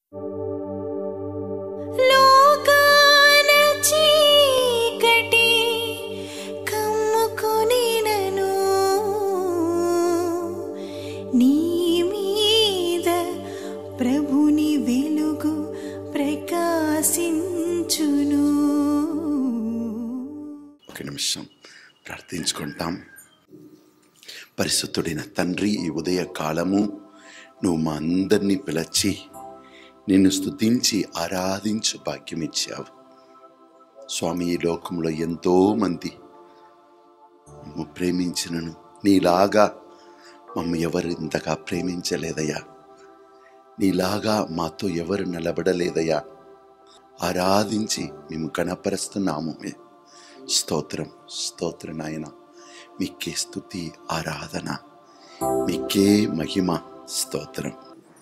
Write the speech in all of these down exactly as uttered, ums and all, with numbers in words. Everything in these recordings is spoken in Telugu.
ఒక నిమిషం ప్రార్థించుకుంటాం. పరిశుద్ధుడైన తండ్రి, ఈ ఉదయ కాలము నువ్వు మా అందరినీ పిలిచి నిన్ను స్తుతించి ఆరాధించు భాగ్యం ఇచ్చావు స్వామి. ఈ లోకంలో ఎంతోమంది మమ్మ ప్రేమించినను నీలాగా మమ్మ ఎవరు ఇంతగా ప్రేమించలేదయ్యా. నీలాగా మాతో ఎవరు నిలబడలేదయ్యా. ఆరాధించి మేము కనపరుస్తున్నాము. స్తోత్రం స్తోత్రం నాయన. మీకే స్తుతి ఆరాధన, మీకే మహిమ. స్తోత్రం.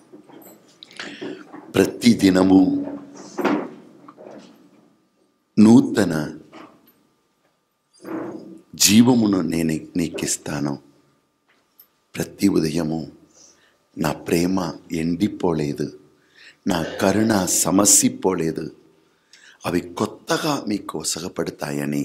ప్రతి దినము నూతన జీవమును నేను నీకిస్తాను. ప్రతి ఉదయము నా ప్రేమ ఎండిపోలేదు, నా కరుణ సమసిపోలేదు. అవి కొత్తగా మీకు ఒసగపడతాయని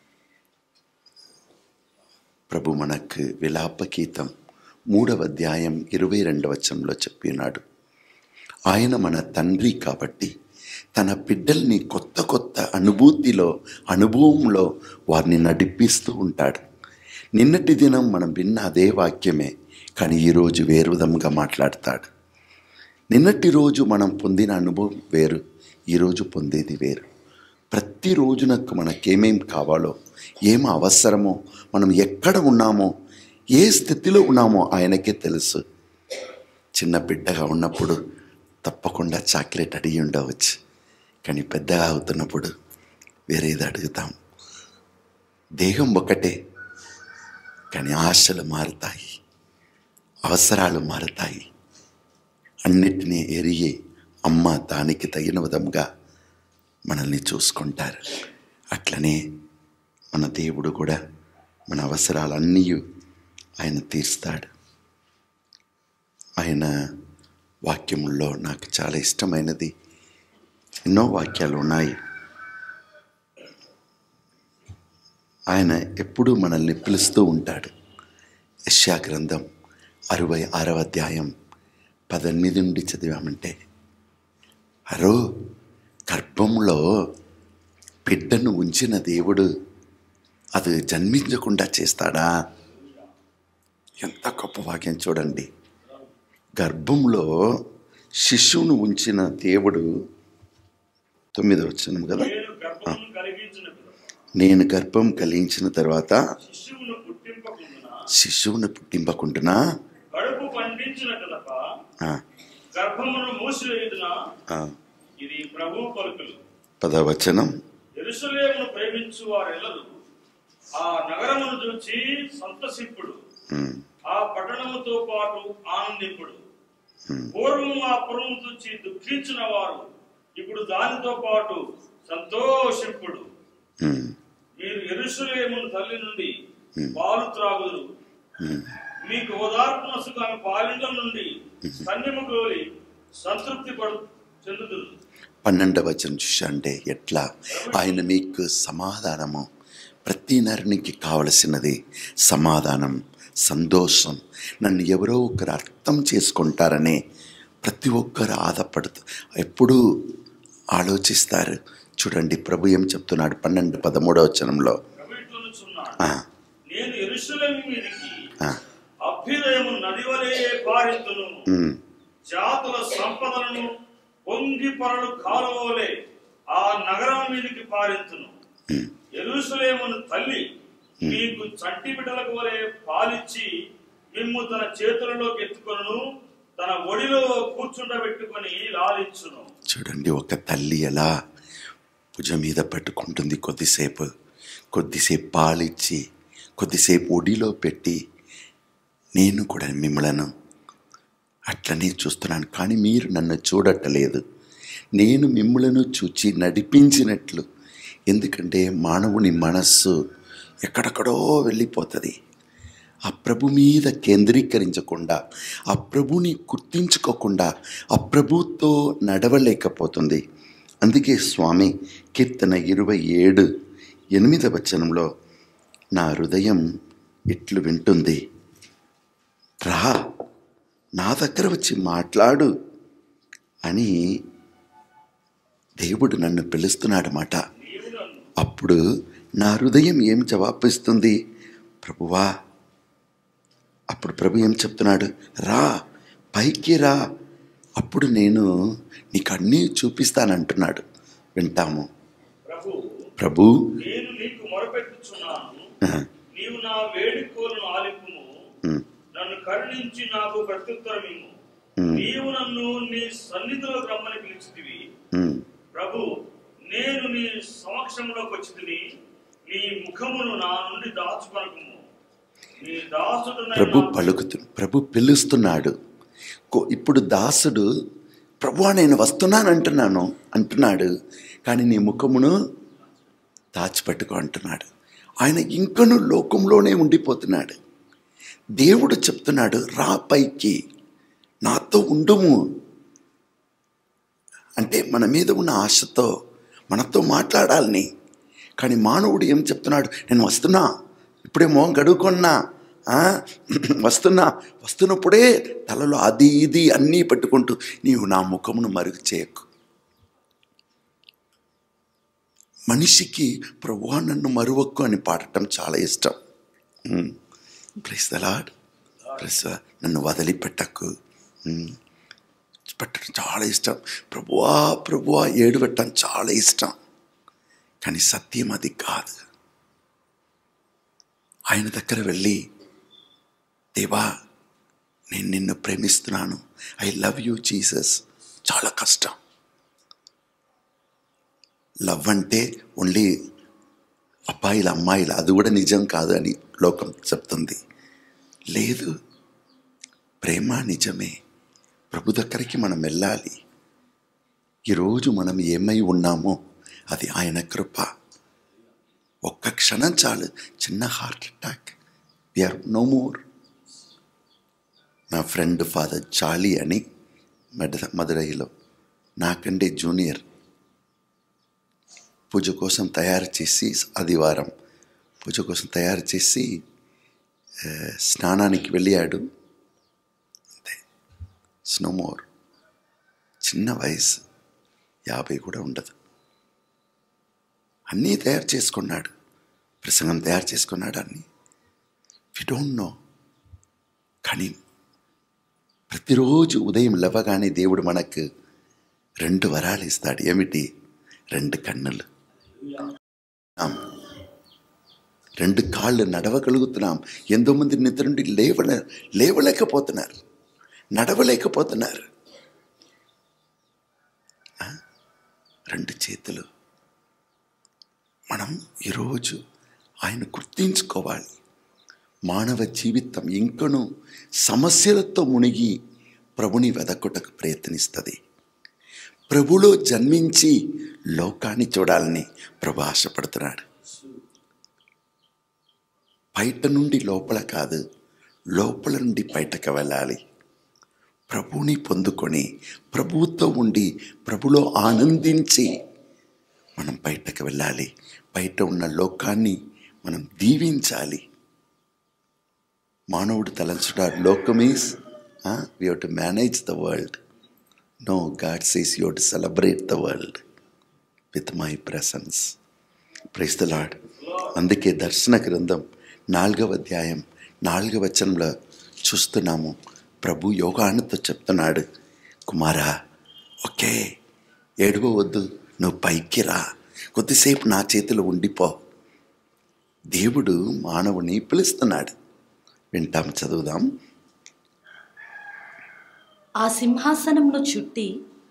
ప్రభు మనకు విలాప గీతం మూడవ అధ్యాయం ఇరవై రెండవ వచనంలో చెప్పినాడు. ఆయన మన తండ్రి కాబట్టి తన బిడ్డల్ని కొత్త కొత్త అనుభూతిలో అనుభవంలో వారిని నడిపిస్తూ ఉంటాడు. నిన్నటి దినం మనం విన్న అదే వాక్యమే, కానీ ఈరోజు వేరు విధంగా మాట్లాడతాడు. నిన్నటి రోజు మనం పొందిన అనుభవం వేరు, ఈరోజు పొందేది వేరు. ప్రతిరోజు నాకు మనకేమేం కావాలో, ఏం అవసరమో, మనం ఎక్కడ ఉన్నామో, ఏ స్థితిలో ఉన్నామో ఆయనకే తెలుసు. చిన్న బిడ్డగా ఉన్నప్పుడు తప్పకుండా చాక్లెట్ అడిగి ఉండవచ్చు, కానీ పెద్దగా అవుతున్నప్పుడు వేరేది అడుగుతాం. దేహం ఒకటే, కానీ ఆశలు మారుతాయి, అవసరాలు మారుతాయి. అన్నిటినీ ఎరిగి అమ్మ దానికి తగిన విధంగా మనల్ని చూసుకుంటారు. అట్లనే మన దేవుడు కూడా మన అవసరాలన్నీ ఆయన తీరుస్తాడు. ఆయన వాక్యముల్లో నాకు చాలా ఇష్టమైనది ఎన్నో వాక్యాలు ఉన్నాయి. ఆయన ఎప్పుడూ మనల్ని పిలుస్తూ ఉంటాడు. యెషయా గ్రంథం అరవై ఆరవ అధ్యాయం పద్దెనిమిది నుండి చదివామంటే, అరో గర్భంలో బిడ్డను ఉంచిన దేవుడు అది జన్మించకుండా చేస్తాడా? ఎంత గొప్ప వాక్యం చూడండి. గర్భంలో శిశువును ఉంచిన దేవుడు, తొమ్మిది వచనం కదా, నేను గర్భం కలిగించిన తర్వాత శిశువును పుట్టింపకుంటున్నా పదవచనం, యెరూషలేమును ప్రేమించు వారెల్లరూ ఆ నగరమును చూచి సంతసింపుడు, ఆ పట్టణముతో పాటు ఆనందింపుడు. పూర్వం ఆ పురము చూచి దుఃఖించిన వారు ఇప్పుడు దానితో పాటు సంతోషింపుడు. మీరు యెరూషలేమును తల్లి నుండి పాలు త్రాగుదురు, మీకు ఓదార్పునసుకు ఆమె పాలిండ్ల నుండి స్తన్యము గోలి సంతృప్తి పడు చెందుదురు. పన్నెండవ వచనం చూసా అంటే ఎట్లా ఆయన మీకు సమాధానము, ప్రతి నరునికి కావలసినది సమాధానం, సంతోషం. నన్ను ఎవరో ఒకరు అర్థం చేసుకుంటారని ప్రతి ఒక్కరు ఆధాపడుతూ ఎప్పుడూ ఆలోచిస్తారు. చూడండి ప్రభు ఏం చెప్తున్నాడు పన్నెండు పదమూడవ వచనంలో, నేను యెరూషలేము మీదికి అభ్యుదయము నదివలే పారింతును, జాతుల సంపదలను పొంగి పరలు కాలువలే ఆ నగరం మీదికి పారింతును. యెరూషలేమును తల్లి మీకు చంటి బిడ్డలకు వలె పాలిచ్చి మిమ్ము తన చేతులలోకి ఎత్తుకొను, తన ఒడిలో కూర్చుండబెట్టుకొని లాలించును. చూడండి, ఒక తల్లి ఎలా భుజం మీద పట్టుకుంటుంది, కొద్దిసేపు కొద్దిసేపు పాలిచ్చి కొద్దిసేపు ఒడిలో పెట్టి, నేను కూడా మిమ్మలను అట్లనే చూస్తున్నాను, కానీ మీరు నన్ను చూడట్లేదు. నేను మిమ్మలను చూచి నడిపించినట్లు. ఎందుకంటే మానవుని మనస్సు ఎక్కడెక్కడో వెళ్ళిపోతుంది. ఆ ప్రభు మీద కేంద్రీకరించకుండా, ఆ ప్రభుని గుర్తించుకోకుండా ఆ ప్రభుతో నడవలేకపోతుంది. అందుకే స్వామి కీర్తన ఇరవై ఏడు ఎనిమిదవ వచనంలో నా హృదయం ఇట్లు వింటుంది, రా నా దగ్గర వచ్చి మాట్లాడు అని దేవుడు నన్ను పిలుస్తున్నాడన్నమాట. అప్పుడు నా హృదయం ఏం జవాబిస్తుంది, ప్రభువా. అప్పుడు ప్రభు ఏం చెప్తున్నాడు, రా పైకి రా, అప్పుడు నేను నీకు అన్నీ చూపిస్తానంటున్నాడు. వింటాము. ప్రభు నేను నీకు మొరపెట్టుచున్నాను, నీవు నా వేడుకోలను ఆలిపుము, నన్ను కరుణించి నాకు ప్రత్యుత్తరమిమ్ము. నీవు నన్ను నీ సన్నిధిలో రమ్మని పిలిచితివి. ప్రభు నేను నీ సమక్షంలోకి వచ్చితిని, నీ ముఖమును నా నుండి దాచుకొనకుము. నీ దాసుడు ప్రభు పలుకుతు ప్రభు పిలుస్తున్నాడు. ఇప్పుడు దాసుడు ప్రభువా నేను వస్తున్నాను అంటున్నాను అంటున్నాడు, కానీ నీ ముఖమును దాచిపెట్టుకో అంటున్నాడు. ఆయన ఇంకను లోకంలోనే ఉండిపోతున్నాడు. దేవుడు చెప్తున్నాడు, రా పైకి, నాతో ఉండుము. అంటే మన మీద ఉన్న ఆశతో మనతో మాట్లాడాలని. కానీ మానవుడు ఏం చెప్తున్నాడు, నేను వస్తున్నా, ఇప్పుడే మోహం గడువుకున్నా, వస్తున్నా వస్తున్నప్పుడే తలలో అది ఇది అన్నీ పెట్టుకుంటూ నీవు నా ముఖమును మరుగు చేయకు. మనిషికి ప్రభువా నన్ను మరువక్కు అని పాడటం చాలా ఇష్టం. Praise the Lord. ప్రైజ్ నన్ను వదిలిపెట్టకు పెట్టడం చాలా ఇష్టం. ప్రభువా ప్రభువా ఏడు పెట్టడం చాలా ఇష్టం. కానీ సత్యం అది కాదు. ఆయన దగ్గర వెళ్ళి, దేవా నేను నిన్ను ప్రేమిస్తున్నాను, ఐ లవ్ యూ జీసస్, చాలా కష్టం. లవ్ అంటే ఓన్లీ అబ్బాయిలు అమ్మాయిలు, అది కూడా నిజం కాదు అని లోకం చెప్తుంది. లేదు, ప్రేమ నిజమే. ప్రభు దగ్గరికి మనం వెళ్ళాలి. ఈరోజు మనం ఏమై ఉన్నామో అది ఆయన కృప. ఒక్క క్షణం చాలు, చిన్న heart attack, we are no more. నా ఫ్రెండ్ ఫాదర్ చాలీ అని మద మదురైలో నాకంటే జూనియర్, పూజ కోసం తయారు చేసి, ఆదివారం పూజ కోసం తయారు చేసి స్నానానికి వెళ్ళాడు. అంతే, స్నో మోర్. చిన్న వయసు, యాభై కూడా ఉండదు. అన్నీ తయారు చేసుకున్నాడు, ప్రసంగం తయారు చేసుకున్నాడు అన్నీ. We don't know. కానీ ప్రతిరోజు ఉదయం లేవగానే దేవుడు మనకు రెండు వరాలు ఇస్తాడు. ఏమిటి? రెండు కన్నులు, రెండు కాళ్ళు, నడవగలుగుతున్నాం. ఎంతో మంది నిద్ర నుండి లేవలే లేవలేకపోతున్నారు, నడవలేకపోతున్నారు. రెండు చేతులు. మనం ఈరోజు ఆయన గుర్తించుకోవాలి. మానవ జీవితం ఇంకను సమస్యలతో మునిగి ప్రభుని వెదకుటకు ప్రయత్నిస్తుంది. ప్రభులో జన్మించి లోకాన్ని చూడాలని ప్రభు ఆశపడుతున్నాడు. బయట నుండి లోపల కాదు, లోపల నుండి బయటకు వెళ్ళాలి. ప్రభువుని పొందుకొని ప్రభువుతో ఉండి ప్రభులో ఆనందించి మనం బయటకు వెళ్ళాలి. బయట ఉన్న లోకాన్ని మనం దీవించాలి. మానవుడు తలంచుట లోకం is we have to manage the world. No, God says you have to celebrate the world with my presence. Praise the Lord. అందుకే దర్శన గ్రంథం నాలుగవ అధ్యాయం నాలుగవ వచనంలో చూస్తున్నాము. ప్రభు యోగానుతో చెప్తున్నాడు, కుమారా ఓకే ఏడవవద్దు, నువ్వు పైకి రా, కొద్దిసేపు నా చేతిలో ఉండిపో. దేవుడు మానవుని పిలుస్తున్నాడు. వింటాం, చదువుదాం. ఆ సింహాసనంలో చుట్టి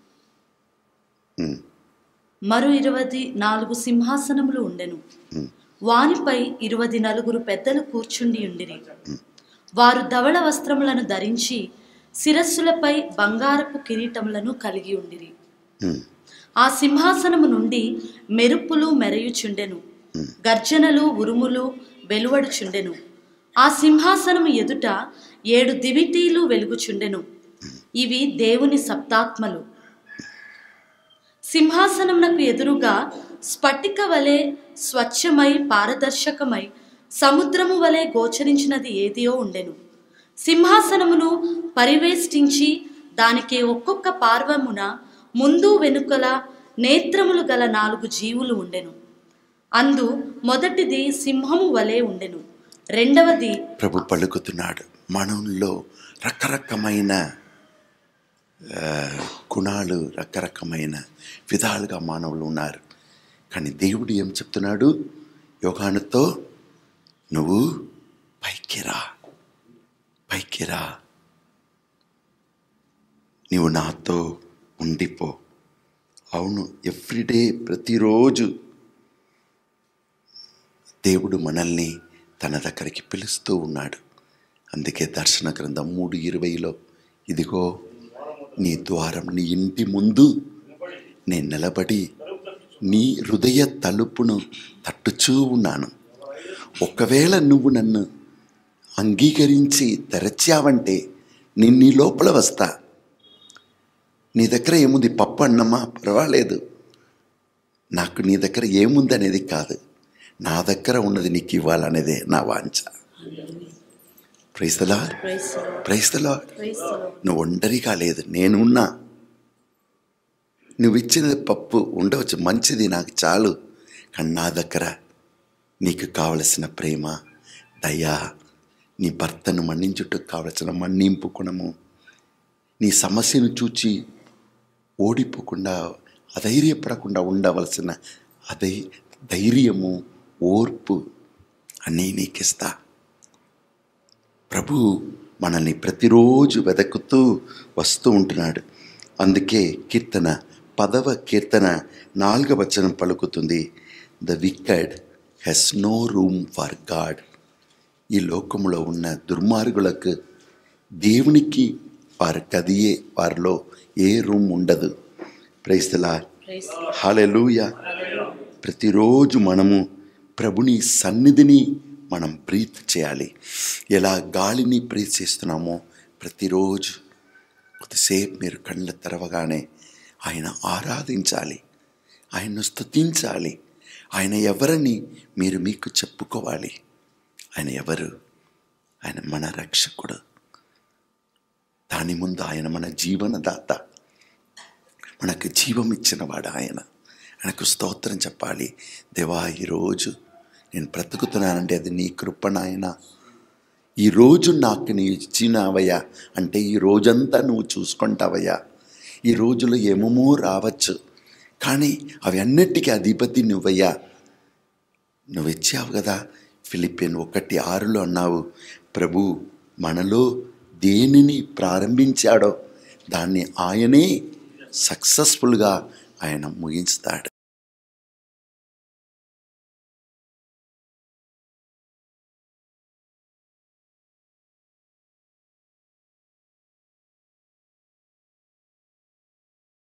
మరో ఇరవై నాలుగు సింహాసనములు ఉండెను. వానిపై ఇరవై నలుగురు పెద్దలు కూర్చుండి ఉండిరి. వారు ధవళ వస్త్రములను ధరించి శిరస్సులపై బంగారపు కిరీటములను కలిగి ఉండిరి. ఆ సింహాసనము నుండి మెరుపులు మెరయుచుండెను, గర్జనలు ఉరుములు వెలువడుచుండెను. ఆ సింహాసనము ఎదుట ఏడు దివిటీలు వెలుగుచుండెను. ఇవి దేవుని సప్తాత్మలు. సింహాసనమునకు ఎదురుగా స్ఫటిక వలె స్వచ్ఛమై పారదర్శకమై సముద్రము వలె గోచరించినది ఏదియో ఉండెను. సింహాసనమును పరివేష్టించి దానికి ఒక్కొక్క పార్వమున ముందు వెనుకల నేత్రములు గల నాలుగు జీవులు ఉండెను. అందు మొదటిది సింహము వలె ఉండెను. రెండవది ప్రభు పలుకుతున్నాడు. మనలో రకరకమైన గుణాలు, రకరకమైన విధాలుగా మానవులు ఉన్నారు. కానీ దేవుడు ఏం చెప్తున్నాడు? యోహానుతో, నువ్వు పైకి రా, పైకి రా, నీవు నాతో ఉండిపో. అవును, ఎవ్రీడే, ప్రతిరోజు దేవుడు మనల్ని తన దగ్గరికి పిలుస్తూ ఉన్నాడు. అందుకే దర్శన గ్రంథం మూడు ఇరవైలో, ఇదిగో నీ ద్వారం, నీ ఇంటి ముందు నేను నిలబడి నీ హృదయ తలుపును తట్టుచూ ఉన్నాను. ఒకవేళ నువ్వు నన్ను అంగీకరించి తెరచావంటే నేను నీ లోపల వస్తా. నీ దగ్గర ఏముంది? పప్పు అన్నమా? పర్వాలేదు. నాకు నీ దగ్గర ఏముంది అనేది కాదు, నా దగ్గర ఉన్నది నీకు ఇవ్వాలనేదే నా వాంఛ. Praise the Lord, praise the Lord. నువ్వు ఒంటరిగా లేదు, నేనున్నా. నువ్వు ఇచ్చినది పప్పు ఉండవచ్చు, మంచిది, నాకు చాలు. కానీ నా దగ్గర నీకు కావలసిన ప్రేమ, దయ, నీ భర్తను మన్నించుటకు కావలసిన మన్నింపు గుణము, నీ సమస్యను చూచి ఓడిపోకుండా, అధైర్యపడకుండా ఉండవలసిన అధై ధైర్యము, ఓర్పు అన్నీ నీకిస్తా. ప్రభు మనల్ని ప్రతిరోజు వెతుకుతూ వస్తూ ఉంటున్నాడు. అందుకే కీర్తన పదవ కీర్తన నాలుగవ వచనం పలుకుతుంది, the wicked has no room for God. ఈ లోకంలో ఉన్న దుర్మార్గులకు, దేవునికి వారి గదియే, వారిలో ఏ రూమ్ ఉండదు. Praise the Lord, hallelujah. ప్రతిరోజు మనము ప్రభుని సన్నిధిని మనం బ్రీత్ చేయాలి. ఎలా గాలిని బ్రీత్ చేస్తున్నామో ప్రతిరోజు కొద్దిసేపు మీరు కళ్ళు తెరవగానే ఆయన ఆరాధించాలి, ఆయన్ను స్తుతించాలి. ఆయన ఎవరని మీరు మీకు చెప్పుకోవాలి. ఆయన ఎవరు? ఆయన మన రక్షకుడు. దాని ముందు ఆయన మన జీవనదాత, మనకు జీవం ఇచ్చినవాడు ఆయన. ఆయనకు స్తోత్రం చెప్పాలి. దేవా, ఈరోజు నేను బ్రతుకుతున్నానంటే అది నీ కృప నాయన. ఈరోజు నాకు నీ ఇచ్చినావయ్యా అంటే ఈ రోజంతా నువ్వు చూసుకుంటావయ్యా. ఈ రోజులో ఏమేమో రావచ్చు, కానీ అవి అన్నిటికీ అధిపతి నువ్వయ్యా. నువ్వు ఇచ్చావు కదా. ఫిలిప్పియన్ ఒకటి ఆరులో అన్నావు, ప్రభు మనలో దేనిని ప్రారంభించాడో దాన్ని ఆయనే సక్సెస్ఫుల్గా ఆయన ముగించుతాడు.